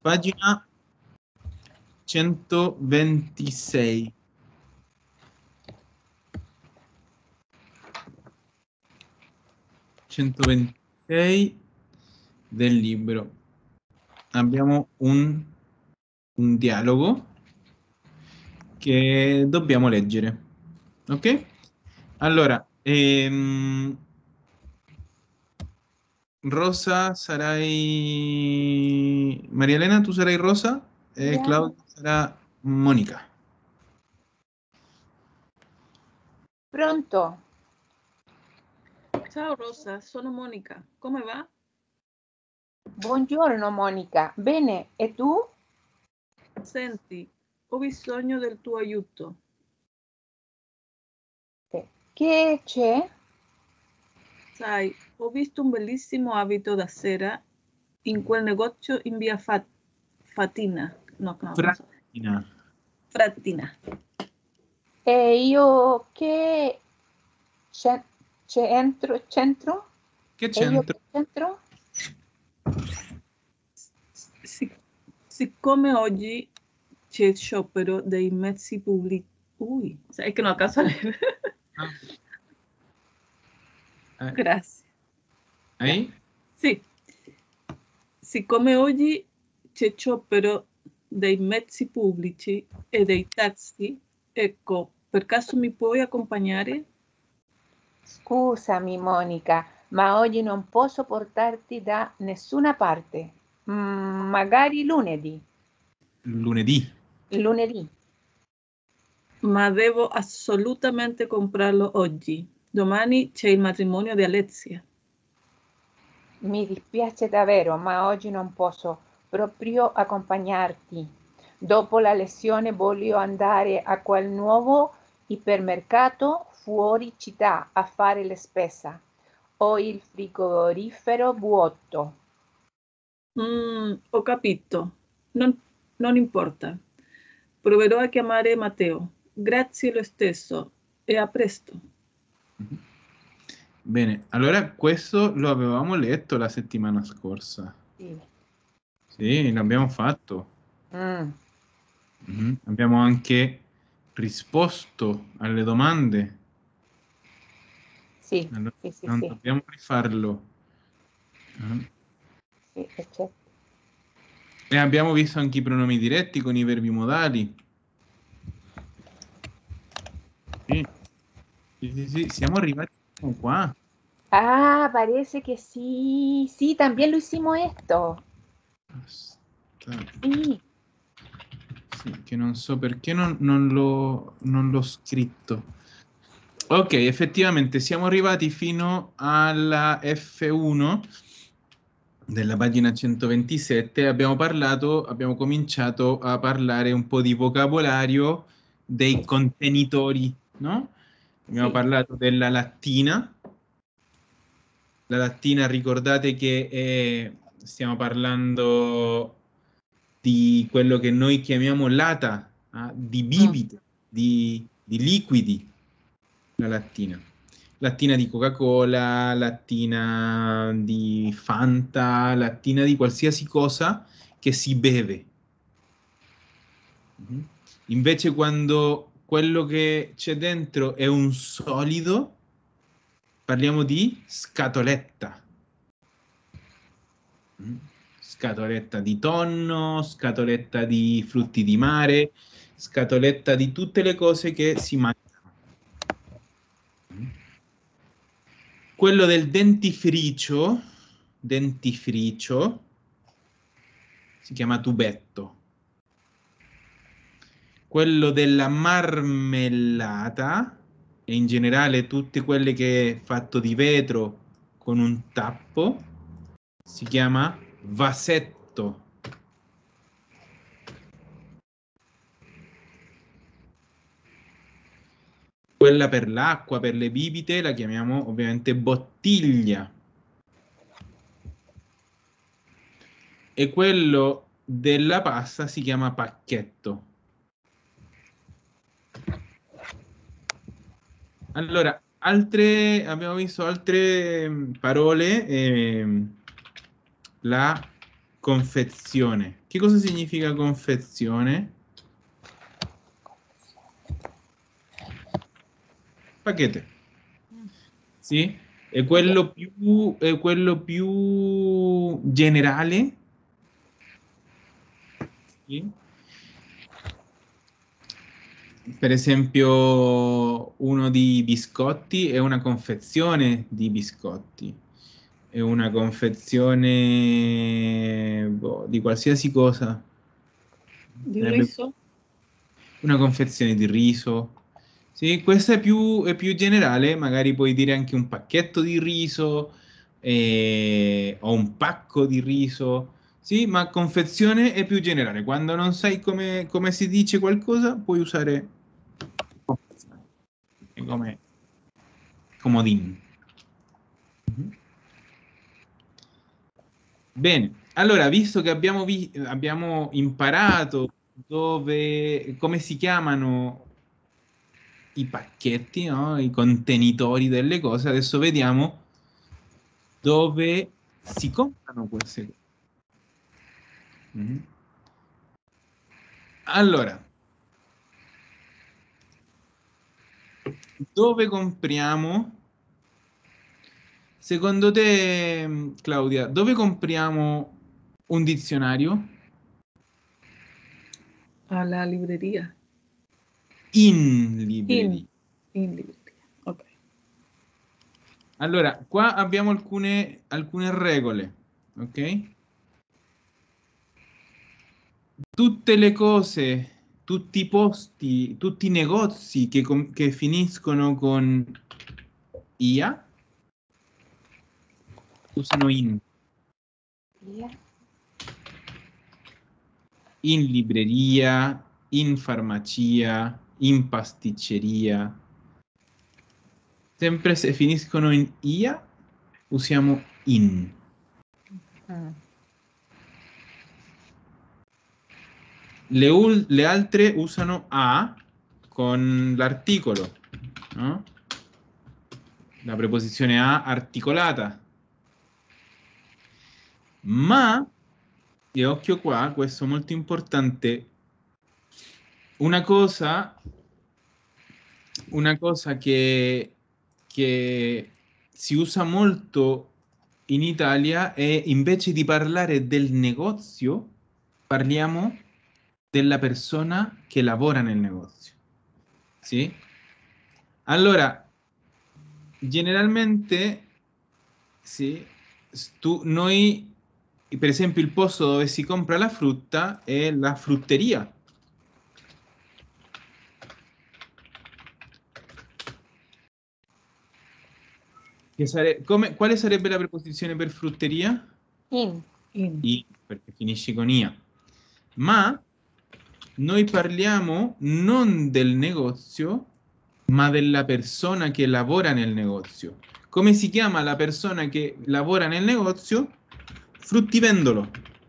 Pagina 126. Del libro. Abbiamo un dialogo che dobbiamo leggere. Ok? Allora, Rosa sarai... Maria Elena, tu sarai Rosa e Yeah. Claudia sarà Monica. Pronto? Ciao Rosa, sono Monica. Come va? Buongiorno Monica. Bene, e tu? Senti, ho bisogno del tuo aiuto. Che c'è? Sai, ho visto un bellissimo abito da sera in quel negozio in via Fatina. No, Frattina. Frattina. E io che centro? Che E io c'entra? che centro? Siccome oggi c'è sciopero dei mezzi pubblici... Ui, sai che non a caso le... Grazie. Hai? Sì. Siccome oggi c'è sciopero dei mezzi pubblici e dei taxi, ecco, per caso mi puoi accompagnare? Scusami Monica, ma oggi non posso portarti da nessuna parte. Magari lunedì. Lunedì. Lunedì. Ma devo assolutamente comprarlo oggi. Domani c'è il matrimonio di Alessia. Mi dispiace davvero, ma oggi non posso proprio accompagnarti. Dopo la lezione voglio andare a quel nuovo ipermercato fuori città a fare la spesa. Ho il frigorifero vuoto. Ho capito. Non importa. Proverò a chiamare Matteo. Grazie lo stesso e a presto. Bene, allora questo lo avevamo letto la settimana scorsa. Sì. Sì, l'abbiamo fatto. Mm. Abbiamo anche risposto alle domande. Sì, Allora, sì, sì, non sì. dobbiamo rifarlo. Sì, certo. E abbiamo visto anche i pronomi diretti con i verbi modali. Sì, sì, siamo arrivati qua. Ah, parece que sí. Sí, también lo hicimos esto. Sí. Sì, che non so perché non l'ho scritto. Ok, effettivamente siamo arrivati fino alla F1 della pagina 127. Abbiamo cominciato a parlare un po' di vocabolario dei contenitori, no? Abbiamo Sì. parlato della lattina. La lattina, ricordate che stiamo parlando di quello che noi chiamiamo lata, di bibite, di liquidi, la lattina. Lattina di Coca-Cola, lattina di Fanta, lattina di qualsiasi cosa che si beve. Invece quando quello che c'è dentro è un solido, parliamo di scatoletta. Scatoletta di tonno, scatoletta di frutti di mare, scatoletta di tutte le cose che si mangiano. Quello del dentifricio si chiama tubetto. Quello della marmellata e in generale tutte quelle che è fatto di vetro con un tappo si chiama vasetto. Quella per l'acqua, per le bibite, la chiamiamo ovviamente bottiglia. E quello della pasta si chiama pacchetto. Allora, abbiamo visto altre parole. La confezione. Che cosa significa confezione? Paquete. Sì? È quello più generale. Sì? Per esempio, uno di biscotti è una confezione di biscotti. È una confezione di qualsiasi cosa. Di Sarebbe riso? una confezione di riso. Sì, questa è più generale, magari puoi dire anche un pacchetto di riso o un pacco di riso. Sì, ma confezione è più generale. Quando non sai come si dice qualcosa, puoi usare confezione. È come comodino. Bene, allora, visto che abbiamo imparato come si chiamano i pacchetti, no? I contenitori delle cose, adesso vediamo dove si comprano queste cose. Mhm. Allora, dove compriamo? Secondo te, Claudia, dove compriamo un dizionario? Alla libreria. In libreria. In libreria. Ok. Allora, qua abbiamo alcune regole, ok? Tutte le cose, tutti i posti, tutti i negozi che finiscono con IA usano Via. in libreria, in farmacia, in pasticceria. Sempre se finiscono in IA, usiamo in. Mm. Le altre usano a con l'articolo, no? La preposizione a articolata. Ma, e occhio qua, questo è molto importante, una cosa che si usa molto in Italia è invece di parlare del negozio, parliamo della persona che lavora nel negozio. Sì? Allora, generalmente, sì, noi, per esempio, il posto dove si compra la frutta è la frutteria. Quale sarebbe la preposizione per frutteria? In. In. Perché finisci con ia. Ma noi parliamo non del negozio, ma della persona che lavora nel negozio. Come si chiama la persona che lavora nel negozio? Fruttivendolo.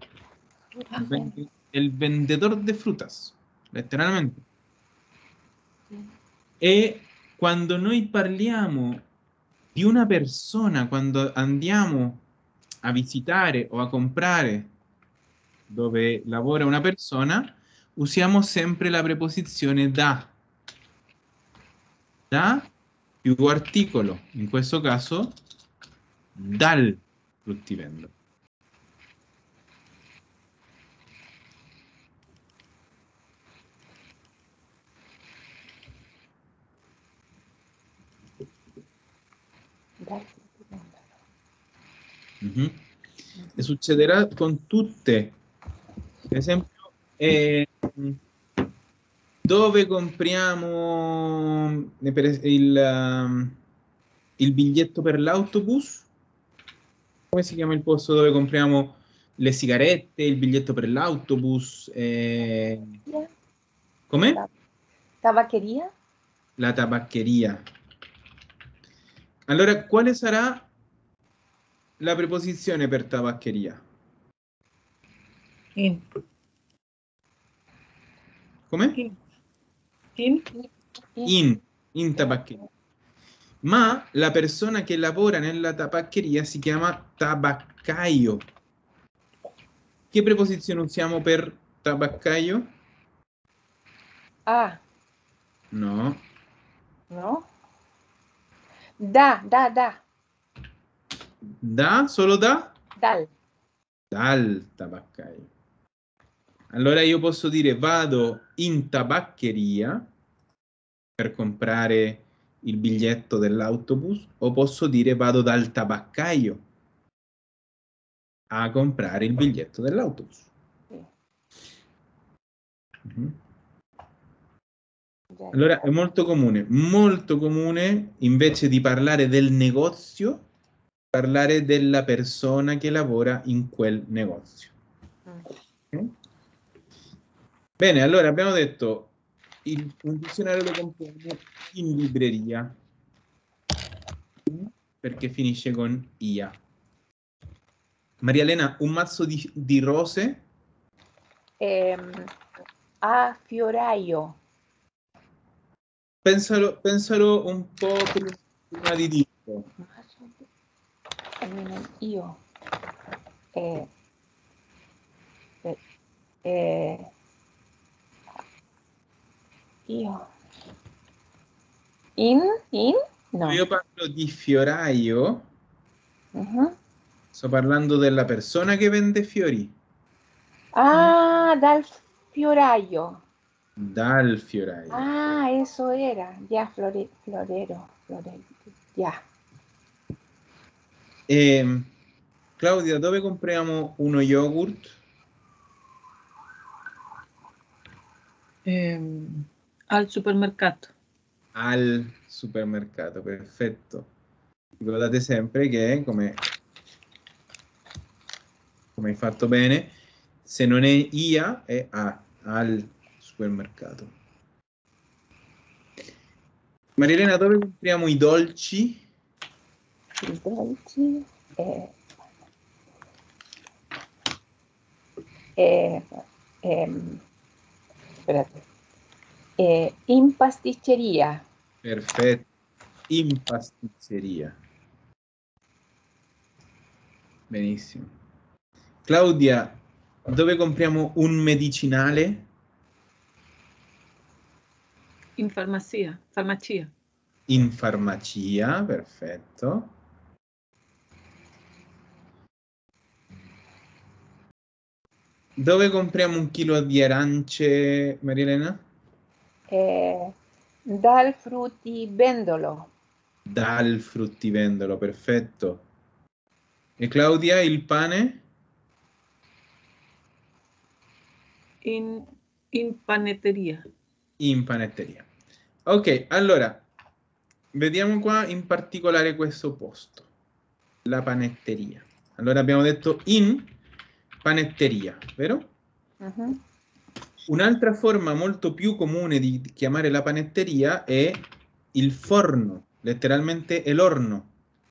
El vendedor de frutas, letteralmente. E quando noi parliamo di una persona, quando andiamo a visitare o a comprare dove lavora una persona, usiamo sempre la preposizione da. Da più articolo, in questo caso dal fruttivendolo. Dal fruttivendolo. Mhm. E succederà con tutte. Per esempio, dove compriamo il biglietto per l'autobus? Come si chiama il posto dove compriamo le sigarette, il biglietto per l'autobus? Come? Tabaccheria? La tabaccheria. Allora, quale sarà la preposizione per tabaccheria? In. Come? In. In. In tabaccheria. Ma la persona che lavora nella tabaccheria si chiama tabaccaio. Che preposizione usiamo per tabaccaio? Ah, No. ¿no? Da. Da? Solo da? Dal. Dal tabaccaio. Allora io posso dire vado in tabaccheria per comprare il biglietto dell'autobus o posso dire vado dal tabaccaio a comprare il biglietto dell'autobus. Sì. Allora è molto comune invece di parlare del negozio, parlare della persona che lavora in quel negozio. Okay? Bene, allora abbiamo detto un dizionario lo compriamo in libreria perché finisce con ia. Maria Elena, un mazzo di rose? A fioraio. Pensalo un po' prima di dirlo. Io. Io. In? No. Io parlo di fioraio, Uh-huh. sto parlando della persona che vende fiori. Ah, dal fioraio. Dal fioraio. Ah, eso era. Ya, florero. Ya. Claudia, dove compriamo uno yogurt? Al supermercato. Al supermercato, perfetto. Ricordate sempre che, come hai fatto bene, se non è ia è a, al supermercato. Marilena, dove compriamo i dolci? I dolci. Espérate. In pasticceria. Perfetto, in pasticceria. Benissimo. Claudia, dove compriamo un medicinale? In farmacia. In farmacia, perfetto. Dove compriamo un chilo di arance, Marilena? Dal fruttivendolo. Dal fruttivendolo, perfetto. E Claudia, il pane? In panetteria. In panetteria. Ok, allora, vediamo qua in particolare questo posto, la panetteria. Allora abbiamo detto in panetteria, vero? Uh-huh. Un'altra forma molto più comune di chiamare la panetteria è il forno, letteralmente è l'orno.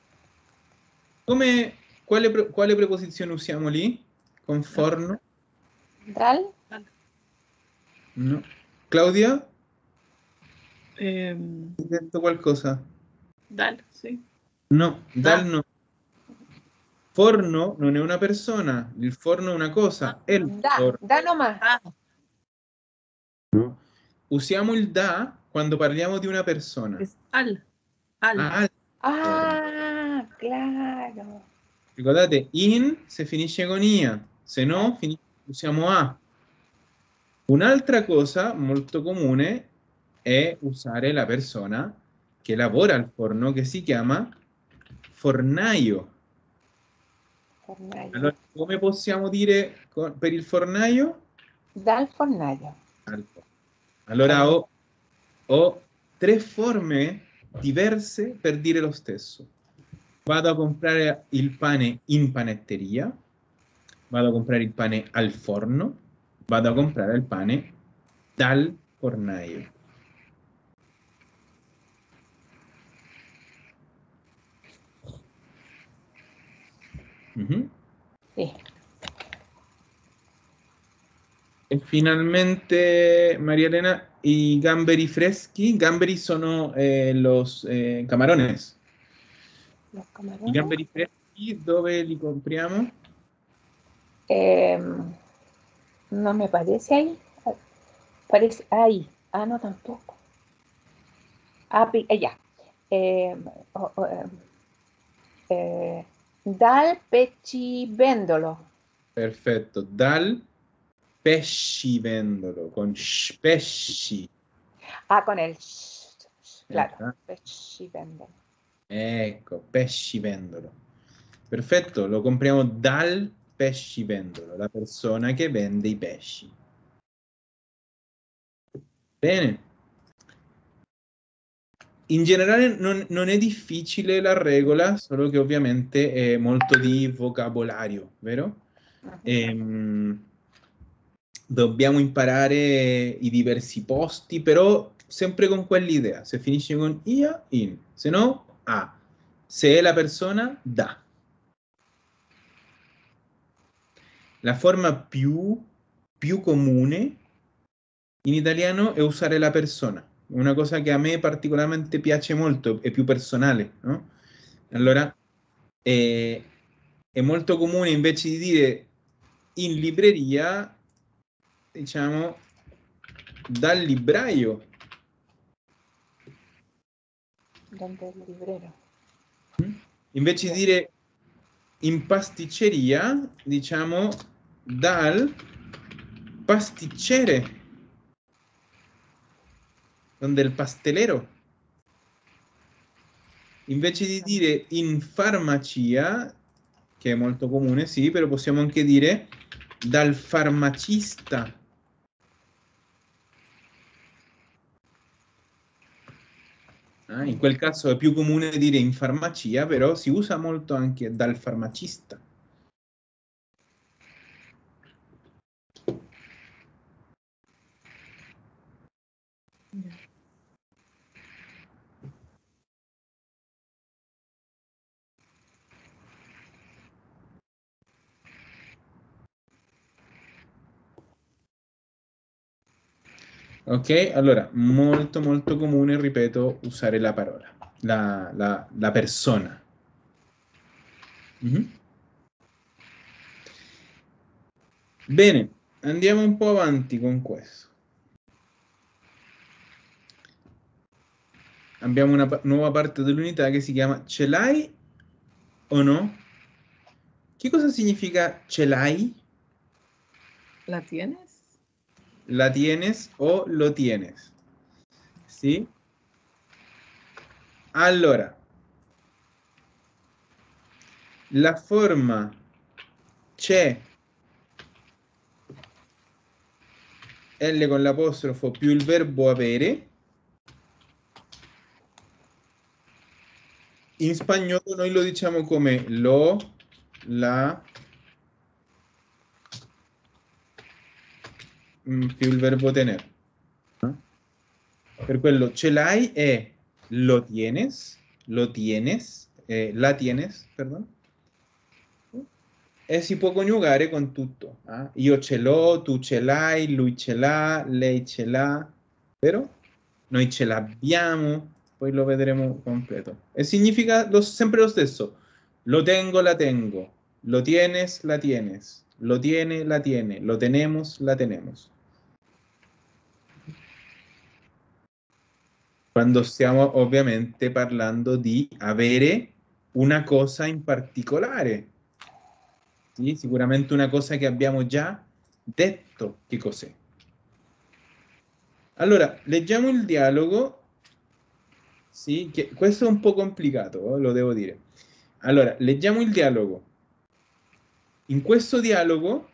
Quale preposizione usiamo lì? Con forno? Dal. No. Claudia? Hai detto qualcosa? Dal, sì. No, dal no. Forno non è una persona, il forno è una cosa, è il forno. Da nomás. No. Usiamo il da quando parliamo di una persona. Es al. Al Ah, claro. Ricordate, in se finisce con ia, se no usiamo a. Un'altra cosa molto comune è usare la persona che lavora al forno, che si chiama fornaio. Fornaio. Allora, come possiamo dire per il fornaio? Dal fornaio. Allora ho tre forme diverse per dire lo stesso. Vado a comprare il pane in panetteria, vado a comprare il pane al forno, vado a comprare il pane dal fornaio. Sì. E finalmente, María Elena, i gamberi freschi. Gamberi sono los camarones. Los I camarones. gamberi freschi dove li compriamo? no me parece ahí. Parece ahí. Ah, no, tampoco. Ah, ya. Dal pescivendolo. Perfetto. Dal pescivendolo, con pesci. Ah, con el claro, Ecco. pescivendolo. Ecco, pescivendolo. Perfetto, lo compriamo dal pescivendolo, la persona che vende i pesci. Bene. In generale non è difficile la regola, solo che ovviamente è molto di vocabolario, vero? Dobbiamo imparare i diversi posti, però sempre con quell'idea. Se finisce con ia, in, se no, a. Se è la persona, da. La forma più comune in italiano è usare la persona. Una cosa che a me particolarmente piace molto, è più personale, no? Allora, è molto comune invece di dire in libreria, diciamo dal libraio. Donde el librero. Invece di dire in pasticceria, diciamo dal pasticcere, donde il pastelero. Invece di dire in farmacia, che è molto comune, sì, però possiamo anche dire dal farmacista. In quel caso è più comune dire in farmacia, però si usa molto anche dal farmacista. Ok, allora, molto molto comune, ripeto, usare la parola, la persona. Bene, andiamo un po' avanti con questo. Abbiamo una nuova parte dell'unità che si chiama ce l'hai o no? Che cosa significa ce l'hai? ¿La tienes? La tienes o lo tienes. ¿Sí? Allora, la forma c'è, L con l'apostrofo più il verbo avere, in spagnolo noi lo diciamo come lo, la, più il verbo tener. Per quello ce l'hai è lo tienes, la tienes, perdón. E si può coniugare con tutto. Io ce l'ho, tu ce l'hai, lui ce l'ha, lei ce l'ha, vero? Noi ce l'abbiamo, poi lo vedremo completo. E significa sempre lo stesso. Lo tengo, la tengo. Lo tienes, la tienes. Lo tiene, la tiene. Lo tenemos, la tenemos. Quando stiamo ovviamente parlando di avere una cosa in particolare. Sì, sicuramente una cosa che abbiamo già detto che cos'è. Allora, leggiamo il dialogo. Sì, che questo è un po' complicato, lo devo dire. Allora, leggiamo il dialogo. In questo dialogo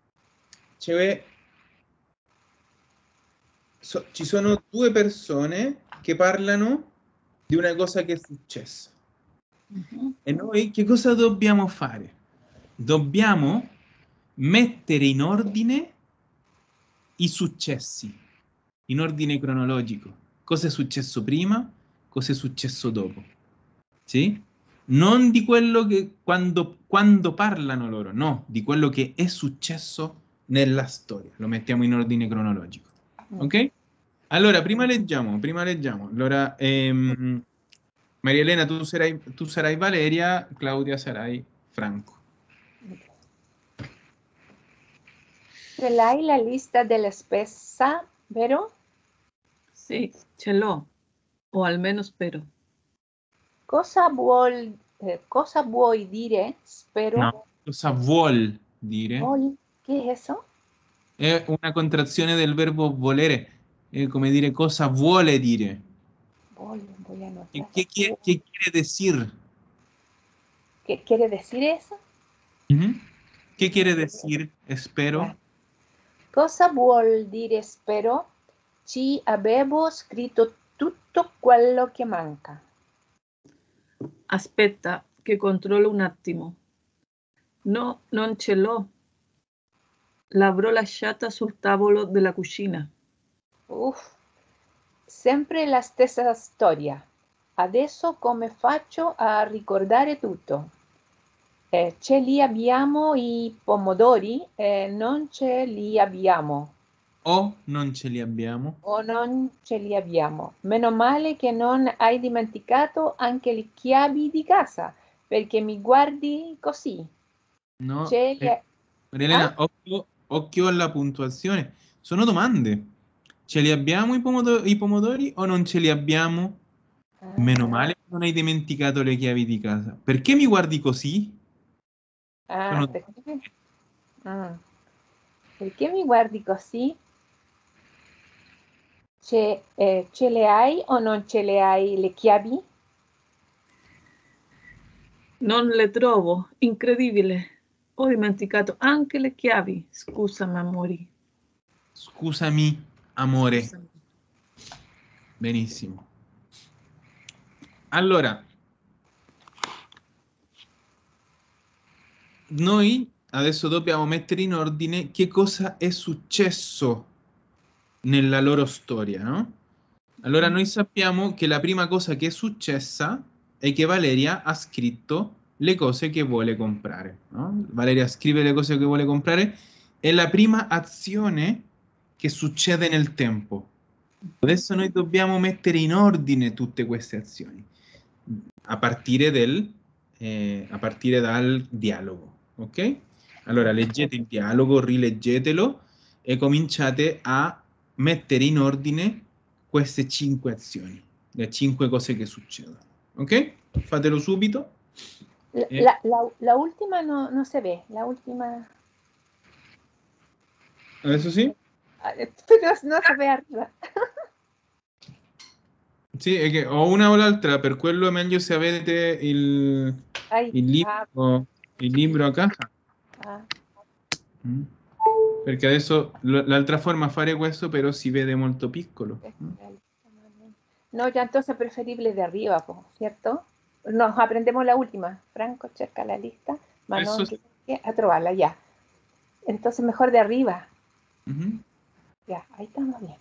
ci sono due persone che parlano di una cosa che è successa. E noi che cosa dobbiamo fare? Dobbiamo mettere in ordine i successi, in ordine cronologico. Cosa è successo prima, cosa è successo dopo. Sì? Non di quello che quando parlano loro, no, di quello che è successo nella storia. Lo mettiamo in ordine cronologico. Ok? Allora, prima leggiamo. Allora, Maria Elena, tu sarai Valeria, Claudia sarai Franco. Ce l'hai la lista della spesa, vero? Sì, ce l'ho, o almeno spero. Cosa vuoi dire? Spero. No, cosa vuol dire? ¿Qué es eso? È una contrazione del verbo volere, è come dire cosa vuole dire. Voy a ¿Qué, anotar. qué quiere decir? ¿Qué quiere decir eso? Ujú. ¿Qué quiere decir espero? Ya. Cosa vuol dire spero? Ci avevo scritto tutto quello che manca. Aspetta, che controllo un attimo. No, non ce l'ho. L'avrò lasciata sul tavolo della cucina. Uff, sempre la stessa storia. Adesso come faccio a ricordare tutto? Ce li abbiamo i pomodori? Non ce li abbiamo. O non ce li abbiamo? O non ce li abbiamo. Meno male che non hai dimenticato anche le chiavi di casa, perché mi guardi così. No. Ce li... Maria Ah? Elena, occhio alla puntuazione. Sono domande. Ce li abbiamo i pomodori o non ce li abbiamo? Meno Ah, male che non hai dimenticato le chiavi di casa. Perché mi guardi così? Sono perché... Mm. Perché mi guardi così? Ce le hai o non ce le hai le chiavi? Non le trovo, incredibile. Ho dimenticato anche le chiavi. Scusami, amori. Scusami, amore. Scusami. Benissimo. Allora, noi adesso dobbiamo mettere in ordine che cosa è successo nella loro storia, no? Allora noi sappiamo che la prima cosa che è successa è che Valeria ha scritto le cose che vuole comprare, no? Valeria scrive le cose che vuole comprare, è la prima azione che succede nel tempo. Adesso noi dobbiamo mettere in ordine tutte queste azioni, a partire dal dialogo, ok? Allora leggete il dialogo, rileggetelo e cominciate a mettere in ordine queste 5 azioni, le 5 cose che succedono, ok? Fatelo subito. E La última no se ve, la última... adesso sì? Pero no se ve arriba. Sì, è che o una o l'altra, per quello è meglio se avete Ay, il il libro a casa. ah. Mm. Perché adesso l'altra forma fare questo però si vede molto piccolo. No, ya entonces preferible de arriba, ¿cierto? Nos aprendemos la última. Franco, cerca la lista. Adesso Manon, sì. a trobarla ya. Entonces mejor de arriba. Mhm. Ya, ahí estamos bien.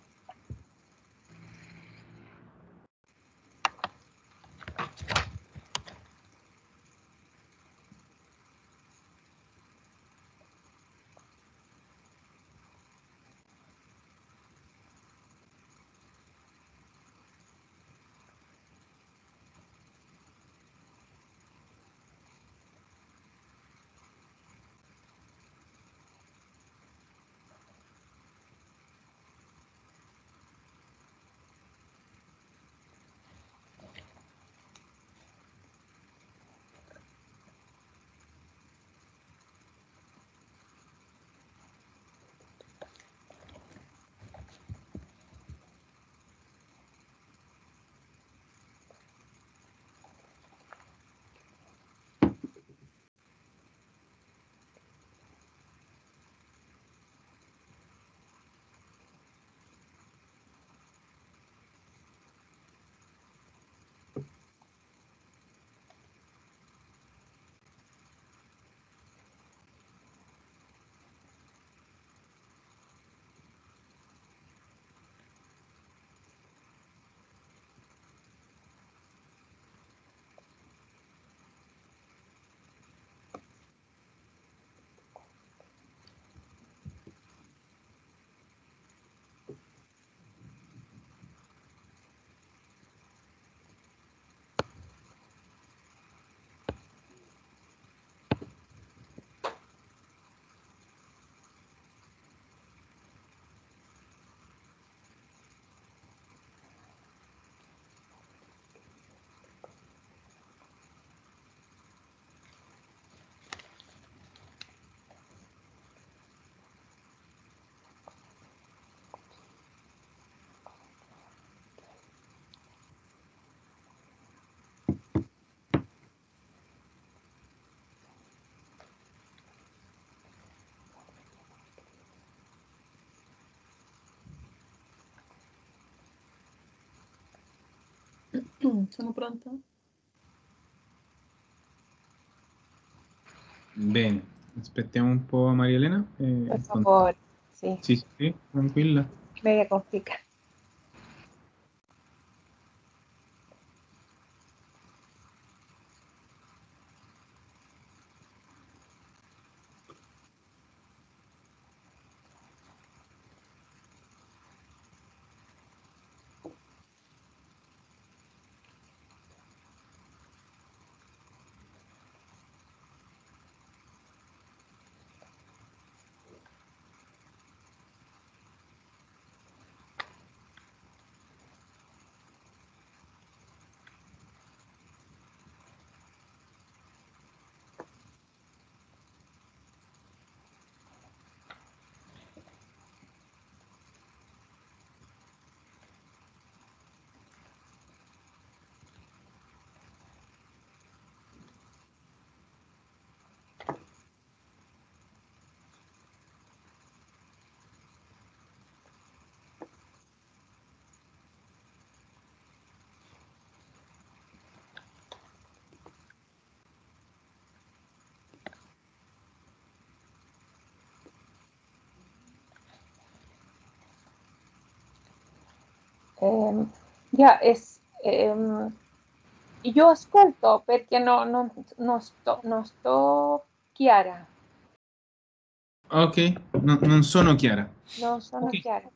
Sono pronta? Bene, aspettiamo un po' a Maria Elena. Por favor, sí, Sì, sì, tranquilla. media complicada. Ya es, io ascolto perché non sto chiara, Ok, non sono chiara. non sono Ok. chiara.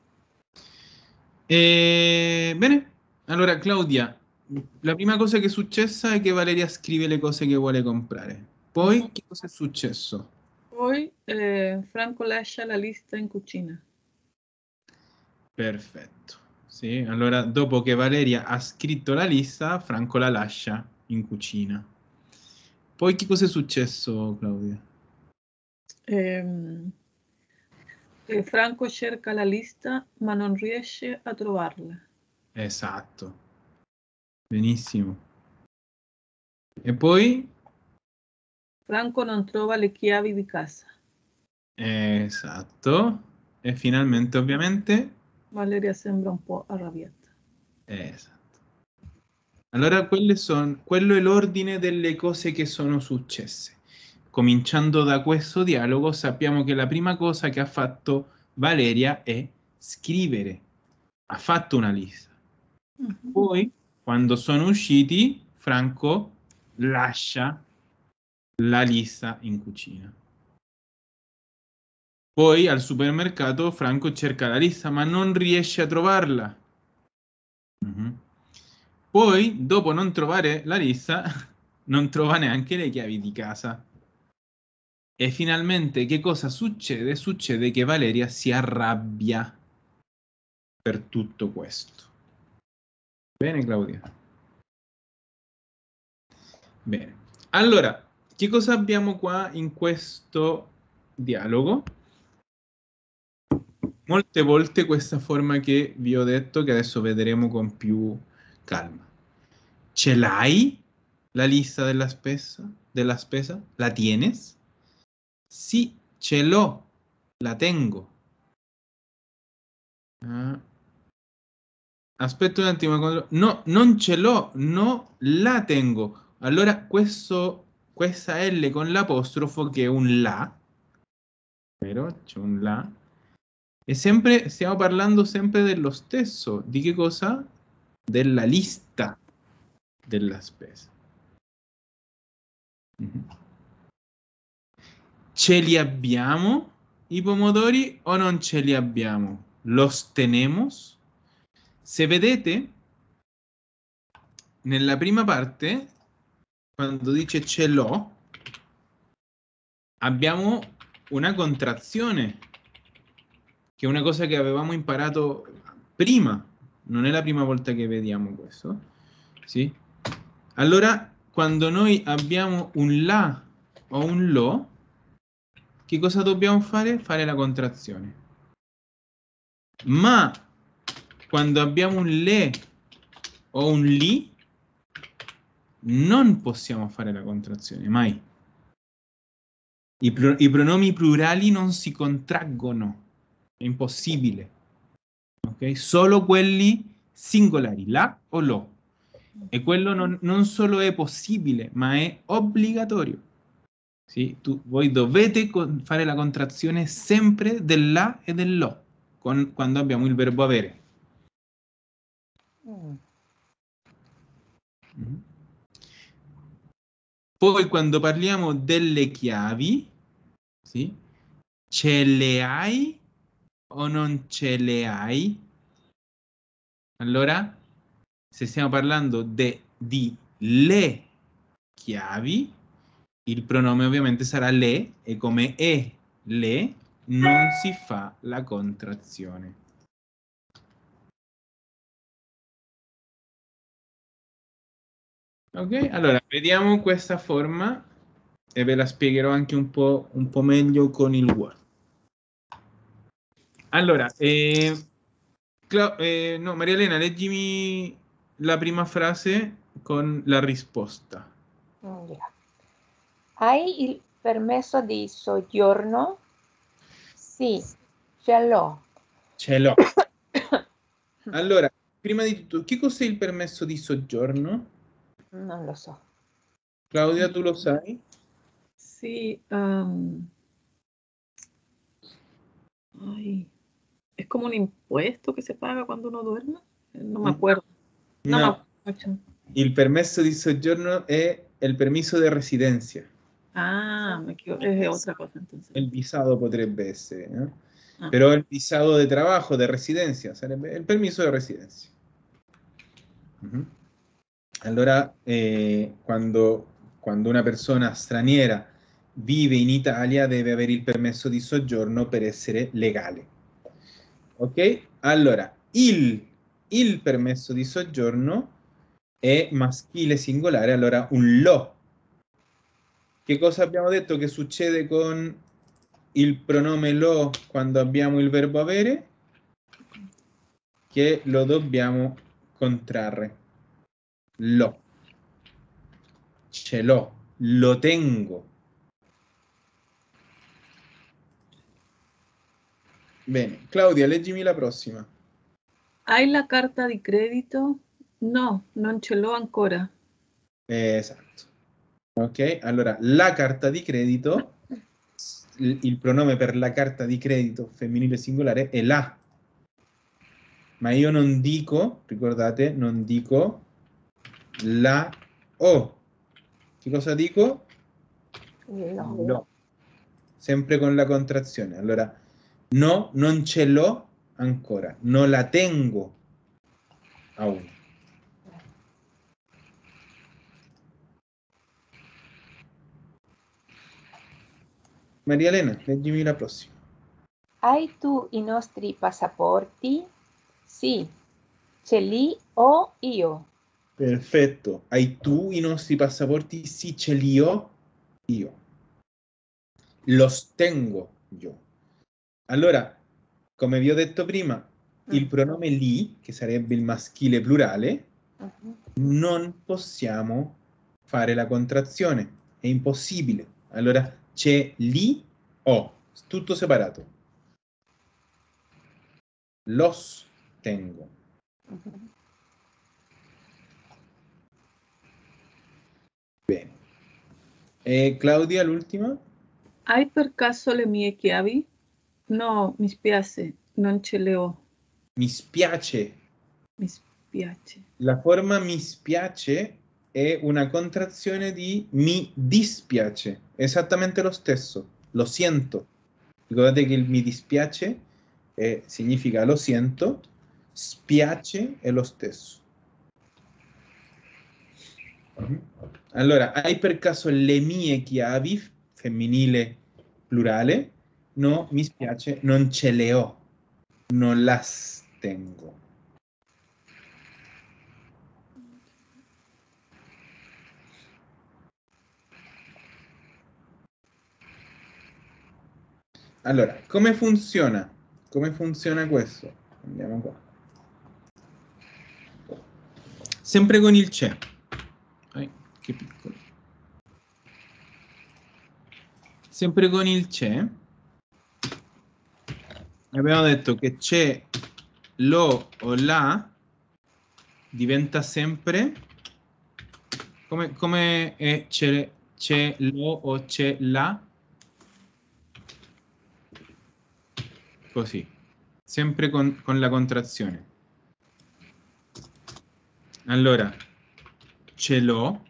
Bene, allora Claudia, la prima cosa che è successa è che Valeria scrive le cose che vuole comprare. Poi, che cosa è successo? Poi Franco lascia la lista in cucina. Perfetto. Sì, allora dopo che Valeria ha scritto la lista, Franco la lascia in cucina. Poi che cosa è successo, Claudia? Franco cerca la lista ma non riesce a trovarla. Esatto. Benissimo. E poi? Franco non trova le chiavi di casa. Esatto. E finalmente, ovviamente? Valeria sembra un po' arrabbiata. Esatto. Allora, quello è l'ordine delle cose che sono successe. Cominciando da questo dialogo, sappiamo che la prima cosa che ha fatto Valeria è scrivere. Ha fatto una lista. Poi, quando sono usciti, Franco lascia la lista in cucina. Poi, al supermercato, Franco cerca la lista, ma non riesce a trovarla. Mhm. Poi, dopo non trovare la lista, non trova neanche le chiavi di casa. E finalmente che cosa succede? Succede che Valeria si arrabbia per tutto questo. Bene, Claudia? Bene. Allora, che cosa abbiamo qua in questo dialogo? Molte volte questa forma che vi ho detto, che adesso vedremo con più calma. ¿Ce l'hai la lista della spesa? ¿Della spesa? ¿La tienes? Sí, ce l'ho, la tengo. Ah. Aspetta un attimo. No, non ce l'ho, no, la tengo. Allora, questa L con l'apostrofo che è un la, vero? C'è un la. E sempre, stiamo parlando sempre dello stesso. Di che cosa? Della lista della spesa. Mhm. Ce li abbiamo i pomodori o non ce li abbiamo? Los tenemos? Se vedete, nella prima parte, quando dice ce l'ho, abbiamo una contrazione, che è una cosa che avevamo imparato prima. Non è la prima volta che vediamo questo. Sì? Allora, quando noi abbiamo un la o un lo, che cosa dobbiamo fare? Fare la contrazione. Ma quando abbiamo un le o un li, non possiamo fare la contrazione, mai. I pronomi plurali non si contraggono, è impossibile. Okay? Solo quelli singolari, la o lo. E quello non solo è possibile, ma è obbligatorio. Sì? Voi dovete fare la contrazione sempre dell'A e dell'O quando abbiamo il verbo avere. Poi quando parliamo delle chiavi, sì? Ce le hai o non ce le hai? Allora, se stiamo parlando di le chiavi, il pronome ovviamente sarà le, e come è le non si fa la contrazione. Ok, allora vediamo questa forma e ve la spiegherò anche un po' meglio con il Word. Allora, no, Maria Elena, leggimi la prima frase con la risposta. Ya. ¿Hai il permesso di soggiorno? Sì, ce l'ho. Ce l'ho. Allora, prima di tutto, che cos'è il permesso di soggiorno? Non lo so. Claudia, tu lo sai? Sí, es como un impuesto que se paga cuando uno duerme. No me acuerdo. No me No, acuerdo. il permesso di soggiorno è il permesso di residenza. Ah, me equivoco. Es otra cosa entonces. Il visado potrebbe essere, ¿no? Ah. Però il visado de trabajo, de residencia, sarebbe il permesso di residenza. Allora, quando una persona straniera vive in Italia deve avere il permesso di soggiorno per essere legale. Ok? Allora, il permesso di soggiorno è maschile singolare, allora un lo. Che cosa abbiamo detto che succede con il pronome lo quando abbiamo il verbo avere? Che lo dobbiamo contrarre. Lo. Ce l'ho. Lo tengo. Bene. Claudia, leggimi la prossima. ¿Hai la carta di credito? No, non ce l'ho ancora. Esatto. Ok, allora la carta di credito, il pronome per la carta di credito femminile singolare è la. Ma io non dico, ricordate, non dico la o. Che cosa dico? No. No. Sempre con la contrazione. Allora, no, non ce l'ho ancora. Non la tengo aún. Maria Elena, leggimi la prossima. Hai tu i nostri passaporti? Sì, ce li ho io. Perfetto. Hai tu i nostri passaporti? Sì, ce li ho io. Los tengo io. Allora, come vi ho detto prima, il pronome li, che sarebbe il maschile plurale, non possiamo fare la contrazione. È impossibile. Allora, ce li ho. Tutto separato. Los tengo. Bene. E Claudia, l'ultima? ¿Hai per caso le mie chiavi? No, mi spiace, non ce le ho. Mi spiace. Mi spiace. La forma mi spiace è una contrazione di mi dispiace. È esattamente lo stesso. Lo siento. Ricordate che il mi dispiace significa lo siento, spiace è lo stesso. Allora, hai per caso le mie chiavi, femminile plurale? No, mi spiace, non ce le ho, non las tengo. Allora, come funziona? Come funziona questo? Andiamo qua. Sempre con il c'è. Che piccolo. Sempre con il c'è. Abbiamo detto che c'è lo o la diventa sempre Come ce lo o ce la? Così, sempre con la contrazione. Allora, ce l'ho.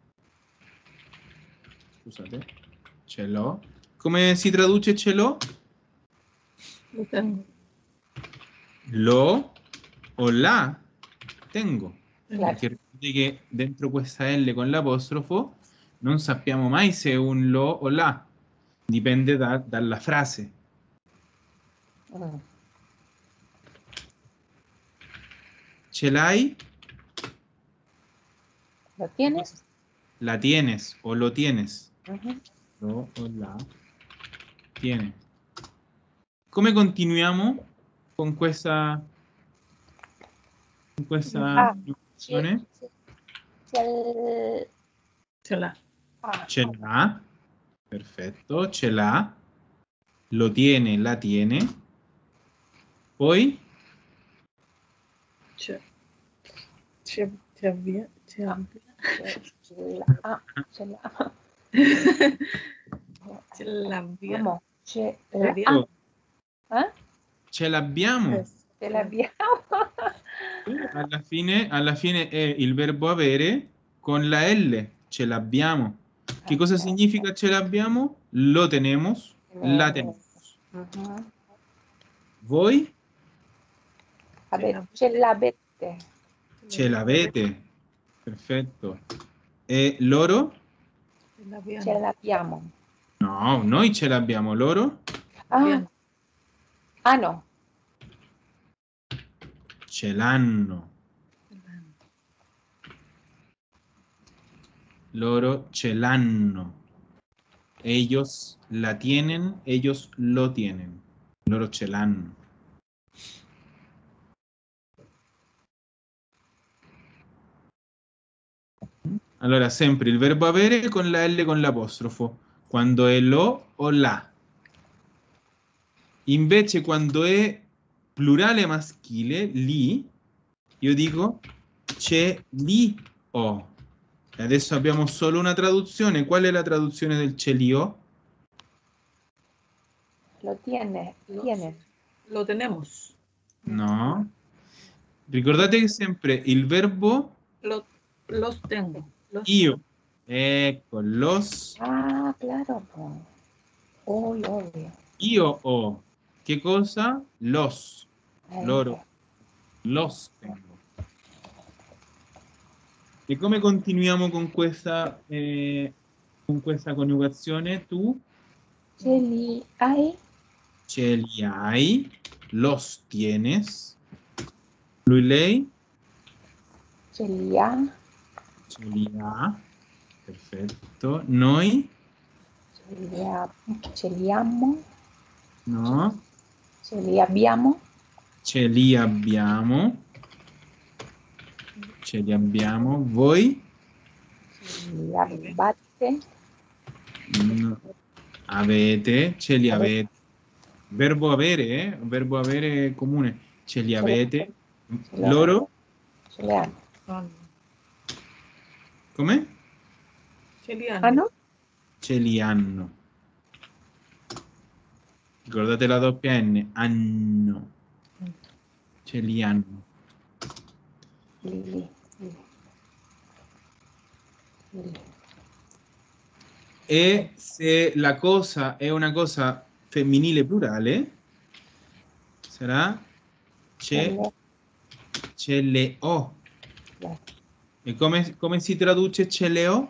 Scusate, ce l'ho. Come si traduce ce l'ho? Lo tengo. Lo o la tengo. Claro. Perché ricordate che dentro questa L con l'apostrofo non sappiamo mai se è un lo o la. Dipende dalla frase. Mm. ¿Ce l'hai? ¿Lo tienes? La tienes o lo tienes. Ujú. Lo o la tiene. Come continuiamo con questa Ah, nozione? Ce l'ha. Ce l'ha. Perfetto, ce l'ha. Lo tiene, la tiene. Poi Ce l'abbiamo. ce l'abbiamo. Ce L'abbiamo. ¿Ah? ce l'abbiamo. Ce l'abbiamo. Alla fine è il verbo avere con la L. Ce l'abbiamo. ¿Qué cosa significa ce l'abbiamo? Lo tenemos, la tenemos. Ujú. Voi A ver, ce l'avete. ce l'avete. Perfetto. E loro? Ce l'abbiamo. No, noi ce l'abbiamo. Loro? Ah, ah no. Ce l'hanno. Loro ce l'hanno. Ellos la tienen, ellos lo tienen. Loro ce l'hanno. Allora, sempre il verbo avere con la L con l'apostrofo, quando è lo o la. Invece quando è plurale maschile, li, io dico ce li ho. E adesso abbiamo solo una traduzione. Qual è la traduzione del ce li ho? Lo tiene. Tienen. Lo tenemos. No. Ricordate che sempre il verbo Los tengo. io. Ecco, los. Ah, claro. Uy, obvio. Io ho. Che cosa? Los. Ahí Loro. está. Los tengo. E come continuiamo con questa coniugazione? Tu Ce li hay. ce li hai, los tienes. Lui, lei Ce li ha. ce li ha. Perfetto. Noi? Ce li amo. No. Ce li abbiamo. Ce li abbiamo. Ce li abbiamo. Voi? Ce li abbatte. No. Avete. Ce li avete. Verbo avere, verbo avere comune. Ce li avete. Loro? Ce li hanno. Come? Ce li hanno. Ah, no? Ce li hanno. Ricordate la doppia N. Hanno. Ce li hanno. Li. E se la cosa è una cosa femminile plurale, sarà ce le ho. E come si traduce ce le ho?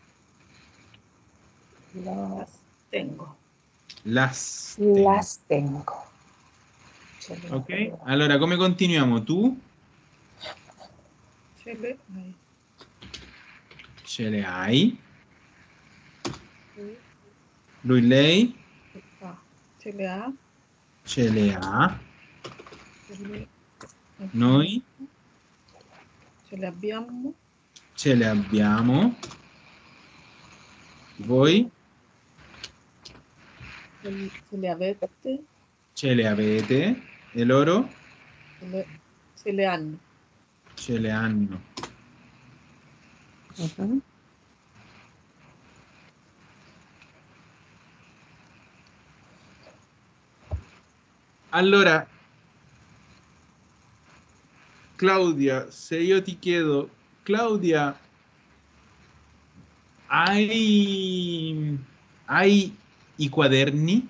Las tengo. Las tengo. Las tengo. Ok? Allora, come continuiamo? Tu? Ce le hai. Ce le hai. Lui, lei? Ce le ha. Ce le ha. Ce le Noi? Ce le abbiamo. Ce le abbiamo. Voi? Ce le avete. Ce le avete. E loro? Ce le hanno. Ce le hanno. Uh-huh. Allora, Claudia, se io ti chiedo, Claudia, hai i quaderni?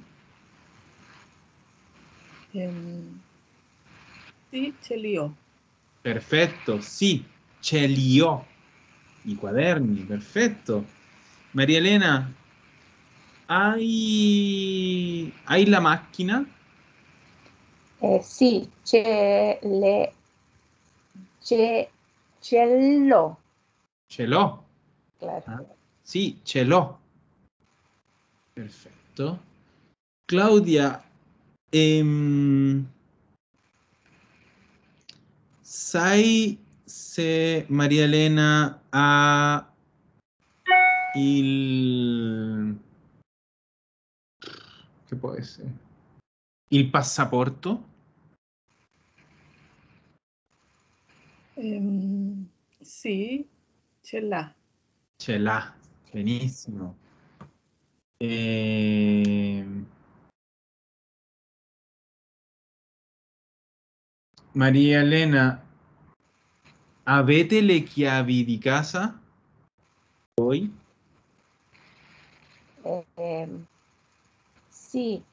Sì, ce li ho. Perfetto, sì, ce li ho. I quaderni, perfetto. Maria Elena, hai la macchina? Sì, ce, ce l'ho, Ce l'ho. claro. Ah, sì, ce l'ho. Perfetto. Claudia, sai se Maria Elena ha il... che può essere? Il passaporto? Sì, ce l'ha. Ce l'ha. Benissimo. Ehm, Maria Elena, avete le chiavi di casa? Voi? Sì,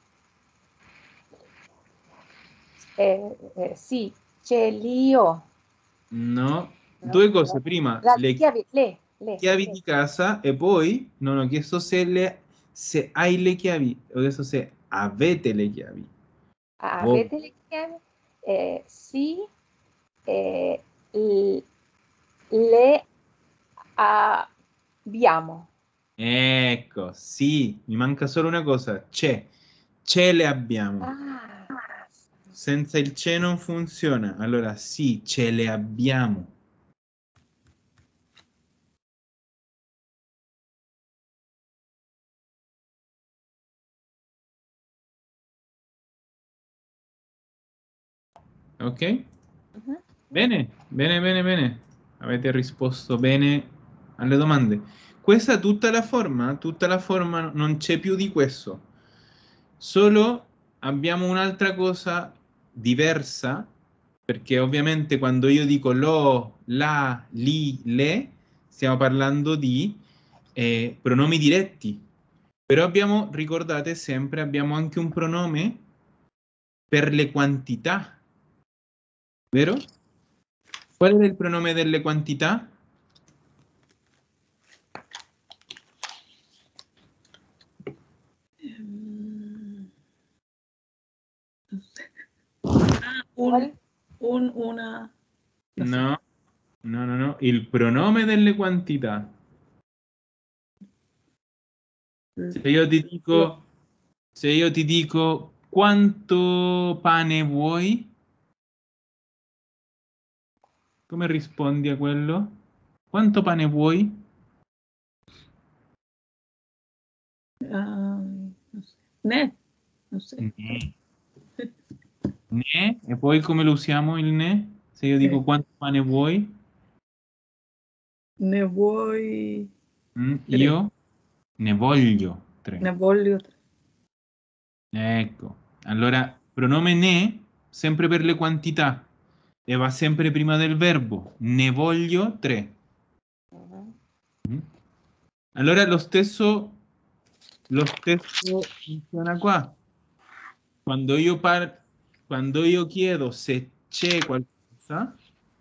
sì, ce li ho. No. No, Due cose. Prima, la le chiave, chiavi di casa e poi non ho chiesto se hai le chiavi, ho chiesto se avete le chiavi. Voi. avete le chiavi? Sì, eh, l- le abbiamo. Ecco, sì, mi manca solo una cosa. Ce le abbiamo. Ah, Senza il ce non funziona. Allora sì, ce le abbiamo. Ok? mhm. Bene, bene, bene, bene. Avete risposto bene alle domande. Questa è tutta la forma, non c'è più di questo. Solo abbiamo un'altra cosa diversa, perché ovviamente quando io dico lo, la, li, le, stiamo parlando di pronomi diretti. Però abbiamo, ricordate sempre, abbiamo anche un pronome per le quantità, vero? Qual era il pronome delle quantità? Un, ¿Cuál? una, no sé. No, no, no, no. Il pronome delle quantità. Se io ti Lo- dico, se io ti dico quanto pane vuoi, come rispondi a quello? Quanto pane vuoi? no sé. Ne, no sé. Ne. Ne? E poi come lo usiamo il ne? Se io Eh, dico quanto pane vuoi, ne vuoi tre. io ne voglio tre. Ne voglio tre. Ecco, allora pronome ne sempre per le quantità e va sempre prima del verbo. Ne voglio tre. Ujú. Mm. Allora lo stesso funziona qua. Quando quando io chiedo se c'è qualcosa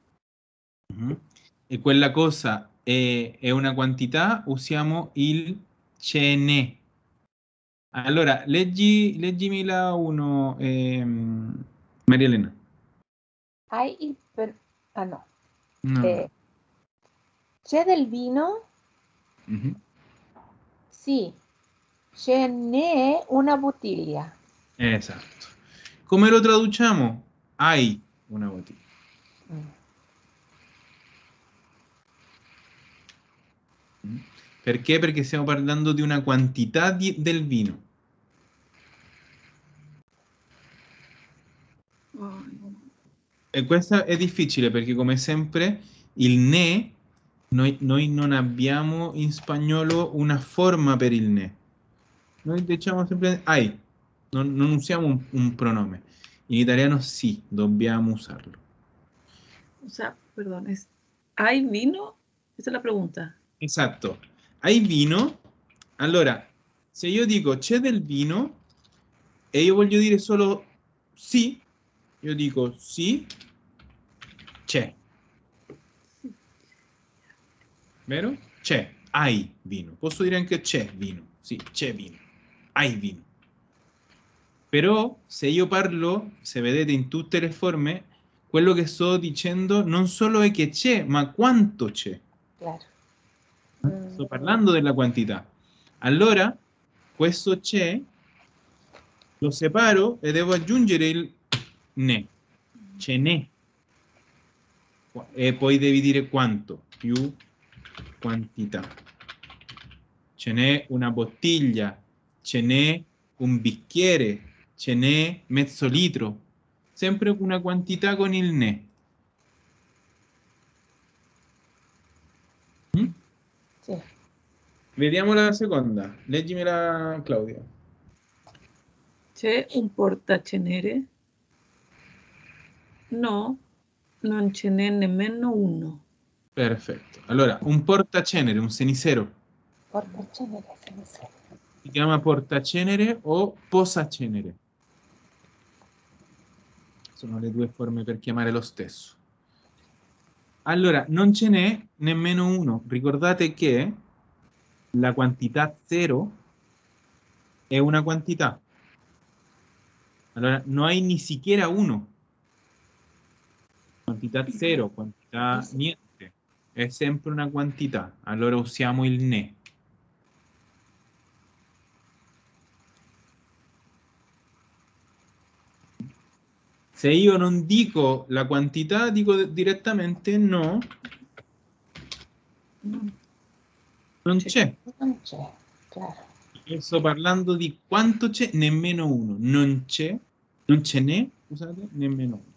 e quella cosa è una quantità, usiamo il ce n'è. Allora, leggimi la 1, Maria Elena. Hay ah, no. No, no. C'è del vino? Mhm. Sì, ce n'è una bottiglia. Esatto. Come lo traduciamo? Hai una bottiglia. Mm. Mm. Perché? Perché stiamo parlando di una quantità del vino. Ay, E questa è difficile perché, come sempre, il ne, noi non abbiamo in spagnolo una forma per il ne. Noi diciamo sempre hai, non usiamo un pronome. In italiano sì, dobbiamo usarlo. O sea, perdón, ¿hay vino? Esa es la pregunta. Esatto. Hai vino? Allora, se io dico c'è del vino e io voglio dire solo sì, io dico sì, c'è. Vero? C'è, hai vino. Posso dire anche c'è vino. Sì, c'è vino. Hai vino. Però se io parlo, se vedete in tutte le forme, quello che sto dicendo non solo è che c'è, ma quanto c'è. Claro. Sto parlando della quantità. Allora, questo c'è, lo separo e devo aggiungere il ne. Ce n'è. E poi devi dire quanto, più quantità. Ce n'è una bottiglia, ce n'è un bicchiere, ce n'è mezzo litro. Sempre una quantità con il ne. Mm? Sì. Vediamo la seconda. Leggimela, Claudia. C'è un portacenere? No, non ce n'è nemmeno uno. Perfetto. Allora, un portacenere, un cenicero, Portacenere, cenicero. si chiama portacenere o posacenere. Sono le due forme per chiamare lo stesso. Allora, non ce n'è nemmeno uno. Ricordate che la quantità 0 è una quantità. Allora, no hay ni siquiera uno. Quantità 0, quantità niente. È sempre una quantità. Allora usiamo il ne. Se io non dico la quantità, dico direttamente no, non c'è. Non c'è, claro. Io sto parlando di quanto c'è, nemmeno uno. Non c'è, non ce n'è, scusate, nemmeno uno.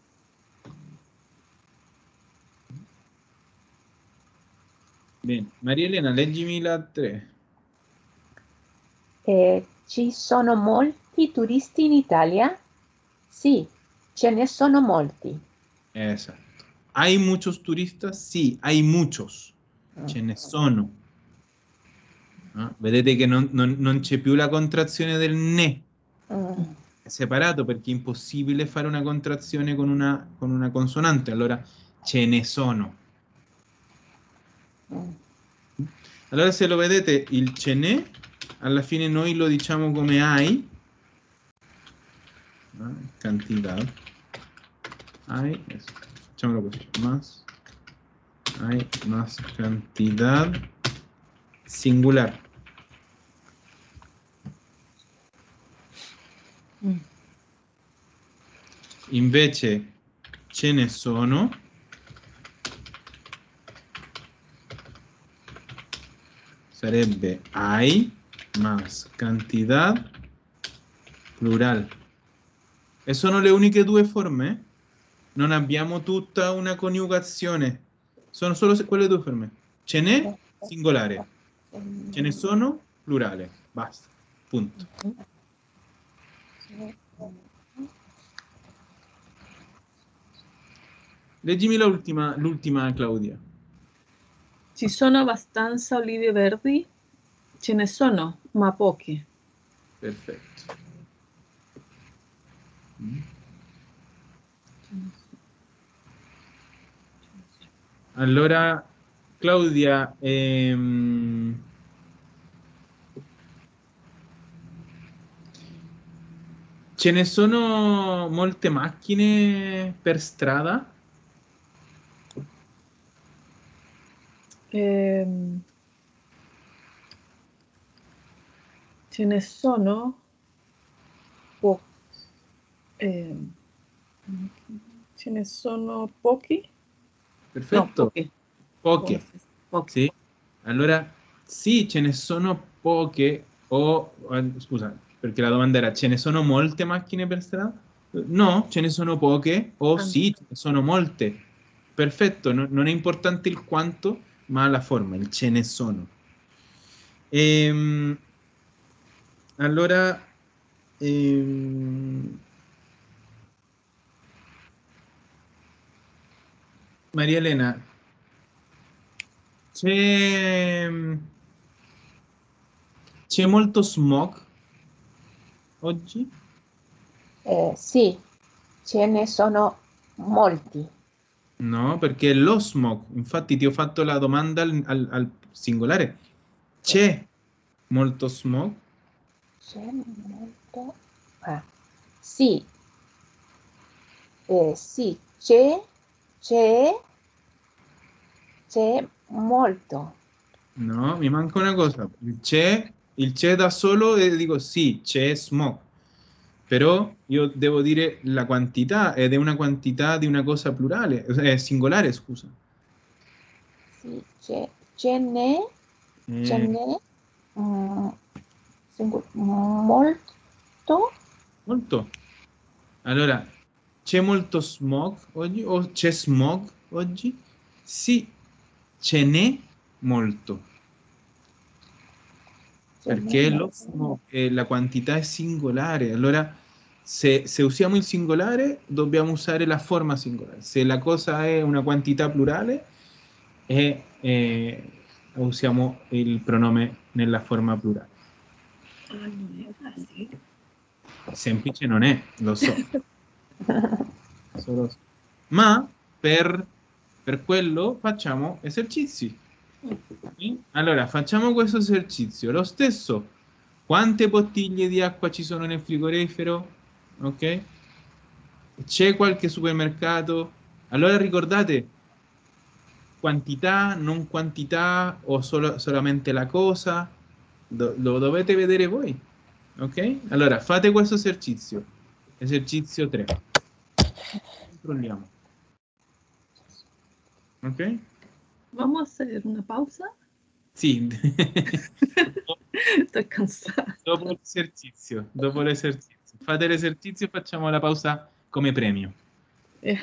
Bene, Maria Elena, leggimi la 3. Ci sono molti turisti in Italia? Sì, ce ne sono molti. Esatto. ¿Hay muchos turistas? Sí, hay muchos. Ce ne sono. No? Vedete che non c'è più la contrazione del ne. Mm, È separato perché è impossibile fare una contrazione con una consonante. Allora, ce ne sono. mm. Allora, se lo vedete, il ce n'è, alla fine noi lo diciamo come hai. No? Cantità. Hay, facciamolo così. Más. Hay más cantidad singular. Invece ce ne sono sarebbe hay más cantidad plural. E sono le uniche due forme? Non abbiamo tutta una coniugazione. Sono solo quelle due forme. Ce n'è singolare. Ce ne sono plurale. Basta. Punto. Leggimi l'ultima, Claudia. Ci sono abbastanza olive verdi? Ce ne sono, ma pochi. Perfetto. Allora, Claudia, ce ne sono molte macchine per strada? Ce ne sono ce ne sono pochi? No, Perfetto. pochi. Poche. Pochi. Sì. Allora, sì, ce ne sono poche scusa, perché la domanda era ce ne sono molte macchine per strada? No, ce ne sono poche o sì, ce ne sono molte. Perfetto, non è importante il quanto, ma la forma, il ce ne sono. Allora, Maria Elena, c'è molto smog oggi? Sì, ce ne sono molti. No, perché lo smog, infatti ti ho fatto la domanda al singolare, c'è molto smog? C'è molto... Ah, sì, sì, c'è molto. No, mi manca una cosa. Il c'è da solo e dico sì, c'è smog. Però io devo dire la quantità ed è una quantità di una cosa plurale, singolare, scusa. Sì, ce Eh, n'è mm, molto. molto. Allora, c'è molto smog oggi o c'è smog oggi? Sì, ce n'è molto. Ce n'è Perché lo molto. smog la quantità è singolare. Allora, se usiamo il singolare, dobbiamo usare la forma singolare. Se la cosa è una quantità plurale, usiamo il pronome nella forma plurale. Ah, non è fácil. Semplice non è, lo so. Lo so. Ma per quello facciamo esercizi. Sì? Allora, facciamo questo esercizio. Lo stesso, quante bottiglie di acqua ci sono nel frigorifero? Ok? C'è qualche supermercato? Allora ricordate quantità, non quantità o solamente la cosa? Lo dovete vedere voi. Ok? Allora, fate questo esercizio. Esercizio 3. Controlliamo. Ok? Vamos a hacer una pausa. Sì. Estoy cansada. Dopo l'esercizio. Fate l'esercizio e facciamo la pausa come premio. Eh,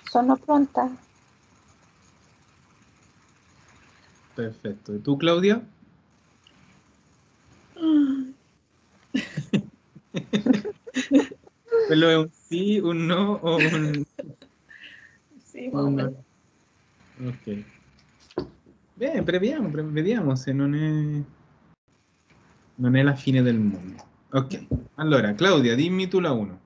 Sono pronta. Perfetto. ¿Y tú, Claudia? ¿Quello è un sì, un no o un... Sì, ma un... Ok. Bene, vediamo se non è la fine del mondo. Ok. Allora, Claudia, dimmi tu la 1.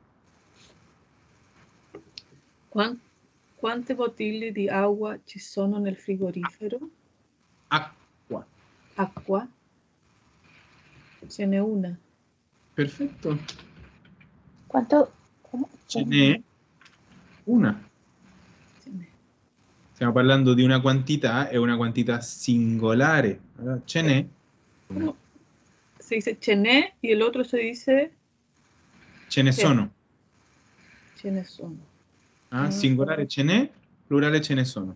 Quante bottiglie di acqua ci sono nel frigorifero? Acqua. Acqua? Ce n'è una. Perfetto. ¿Cuánto? Ce n'è una. Ce n'è. Stiamo parlando di una quantità e una quantità singolare. Allora, ce n'è una. Uno se dice ce n'è y el otro se dice Ce ne sono. ce ne sono. Ah, singolare ce n'è, plurale ce ne sono.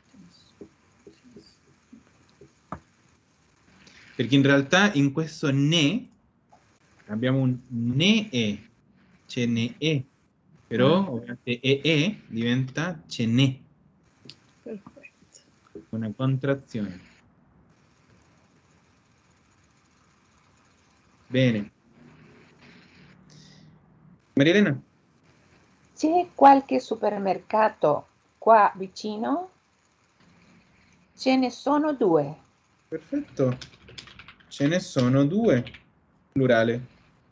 Perché in realtà in questo ne abbiamo un ne è, ce ne è, però ovviamente e diventa ce n'è. Perfetto. Una contrazione. Bene. Maria Elena? C'è qualche supermercato qua vicino? Ce ne sono 2. Perfetto. Ce ne sono 2. Plurale.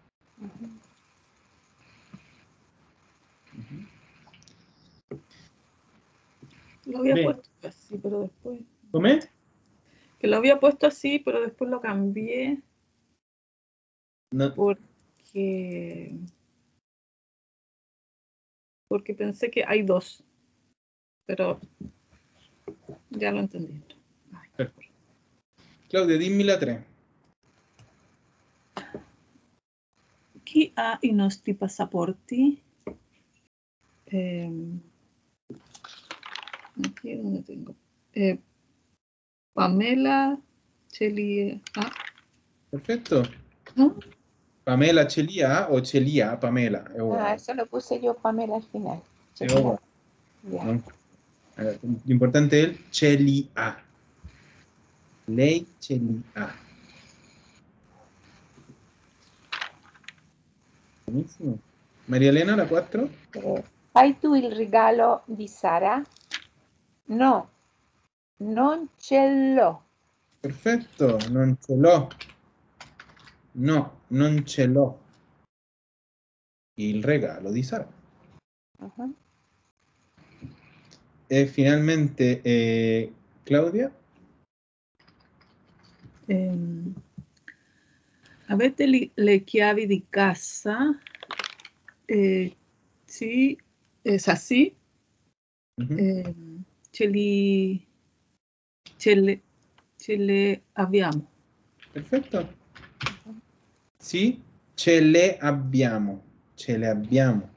Lo había Bene. puesto así, pero después... Com'è? Que lo había puesto así, pero después lo cambié No. porque pensé que hay 2. Pero ya lo entendí. Perfetto. Claudia, dimmi la 3. Chi ha i nostri passaporti? Aquí es donde tengo. Pamela ce li ha. Perfetto. ¿No? Pamela ce li ha o ce li ha Pamela? È uguale. Eso lo puse yo, Pamela, al final. È uguale. Ya. L'importante è il ce li ha. Lei ce li ha. Benissimo. Maria Elena, la 4? Hai tu il regalo di Sara? No, non ce l'ho. Perfetto, non ce l'ho. No, non ce l'ho. Il regalo di Sara. E finalmente, Claudia? Avete le chiavi di casa? Sì, sì. Ce le abbiamo. Perfetto. Sì, ce le abbiamo. Ce le abbiamo.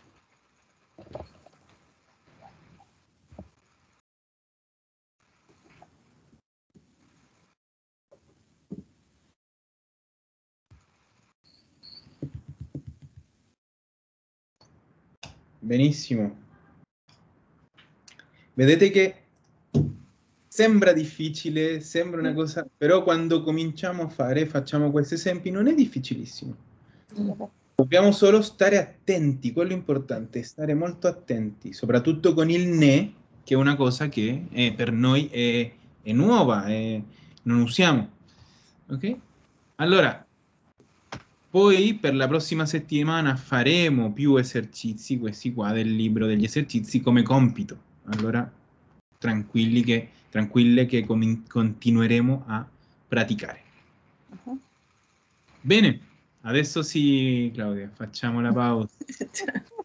Benissimo. Vedete che sembra difficile, sembra una cosa, però quando cominciamo a facciamo questi esempi, non è difficilissimo. Dobbiamo solo stare attenti, quello è importante, stare molto attenti, soprattutto con il ne, che è una cosa che per noi è nuova, non usiamo. Ok? Allora, poi per la prossima settimana faremo più esercizi, questi qua del libro degli esercizi, come compito. Allora, tranquille che continueremo a praticare. Bene, adesso sì, Claudia, facciamo la pausa.